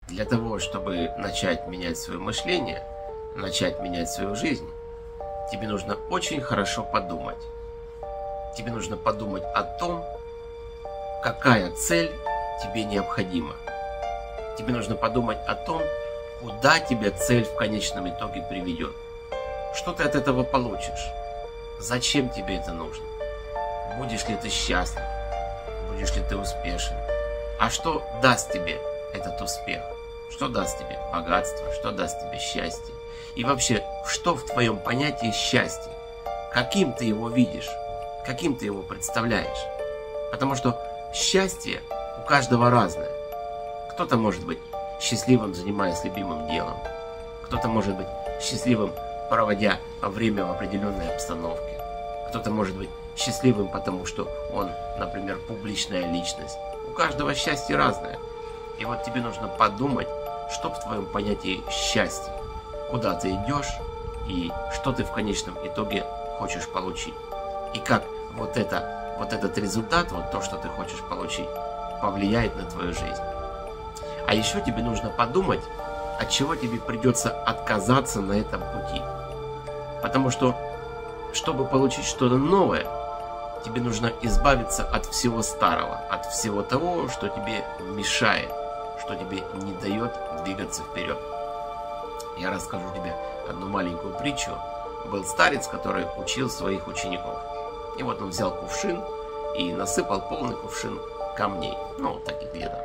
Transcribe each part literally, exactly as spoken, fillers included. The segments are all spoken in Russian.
Для того, чтобы начать менять свое мышление, начать менять свою жизнь, тебе нужно очень хорошо подумать. Тебе нужно подумать о том, какая цель тебе необходима. Тебе нужно подумать о том, куда тебя цель в конечном итоге приведет. Что ты от этого получишь? Зачем тебе это нужно? Будешь ли ты счастлив? Будешь ли ты успешен? А что даст тебе этот успех? Что даст тебе богатство? Что даст тебе счастье? И вообще, что в твоем понятии счастье? Каким ты его видишь? Каким ты его представляешь? Потому что счастье у каждого разное. Кто-то может быть счастливым, занимаясь любимым делом. Кто-то может быть счастливым, проводя время в определенной обстановке. Кто-то может быть счастливым, потому что он, например, публичная личность. У каждого счастье разное. И вот тебе нужно подумать, что в твоем понятии счастье. Куда ты идешь и что ты в конечном итоге хочешь получить. И как вот, это, вот этот результат, вот то, что ты хочешь получить, повлияет на твою жизнь. А еще тебе нужно подумать, от чего тебе придется отказаться на этом пути. Потому что, чтобы получить что-то новое, тебе нужно избавиться от всего старого, от всего того, что тебе мешает, что тебе не дает двигаться вперед. Я расскажу тебе одну маленькую притчу. Был старец, который учил своих учеников. И вот он взял кувшин и насыпал полный кувшин камней, ну, таких где-то.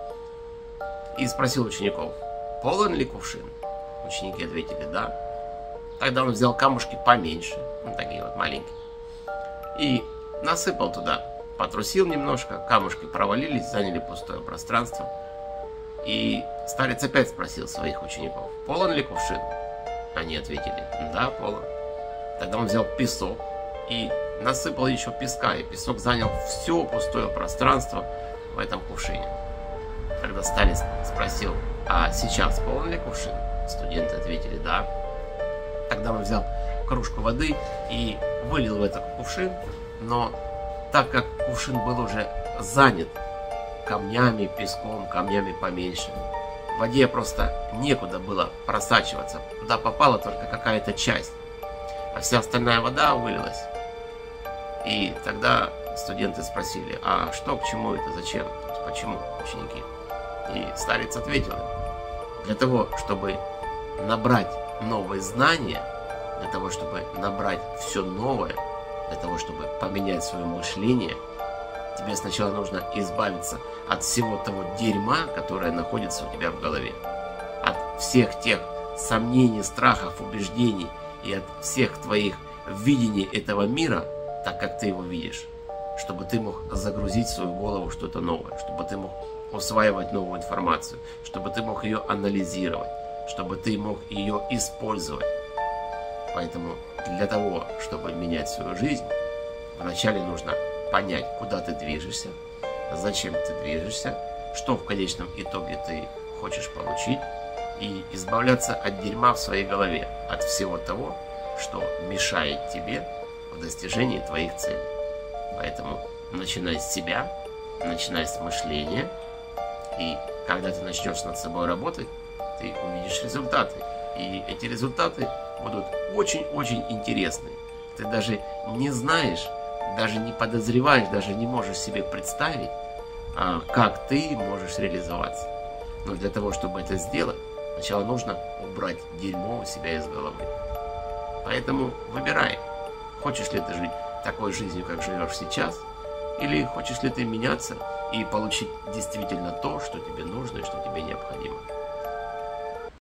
И спросил учеников: полон ли кувшин? Ученики ответили: да. Тогда он взял камушки поменьше, ну, такие вот маленькие, и насыпал туда. Потрусил немножко, камушки провалились, заняли пустое пространство. И старец опять спросил своих учеников: полон ли кувшин? Они ответили: да, полон. Тогда он взял песок и насыпал еще песка, и песок занял все пустое пространство в этом кувшине. Когда старец спросил: а сейчас полон ли кувшин? Студенты ответили: да. Тогда он взял кружку воды и вылил в этот кувшин, но так как кувшин был уже занят камнями, песком, камнями поменьше, в воде просто некуда было просачиваться, туда попала только какая-то часть, а вся остальная вода вылилась. И тогда студенты спросили: а что, к чему это, зачем, почему, ученики? И старец ответил: для того, чтобы набрать новые знания, для того, чтобы набрать все новое, для того, чтобы поменять свое мышление, тебе сначала нужно избавиться от всего того дерьма, которое находится у тебя в голове. От всех тех сомнений, страхов, убеждений и от всех твоих видений этого мира, так как ты его видишь, чтобы ты мог загрузить в свою голову что-то новое, чтобы ты мог усваивать новую информацию, чтобы ты мог ее анализировать, чтобы ты мог ее использовать. Поэтому для того, чтобы менять свою жизнь, вначале нужно понять, куда ты движешься, зачем ты движешься, что в конечном итоге ты хочешь получить, и избавляться от дерьма в своей голове, от всего того, что мешает тебе в достижении твоих целей. Поэтому начинай с себя, начинай с мышления, и когда ты начнешь над собой работать, ты увидишь результаты. И эти результаты будут очень-очень интересны. Ты даже не знаешь, даже не подозреваешь, даже не можешь себе представить, как ты можешь реализоваться. Но для того, чтобы это сделать, сначала нужно убрать дерьмо у себя из головы. Поэтому выбирай, хочешь ли ты жить такой жизнью, как живешь сейчас, или хочешь ли ты меняться и получить действительно то, что тебе нужно и что тебе необходимо.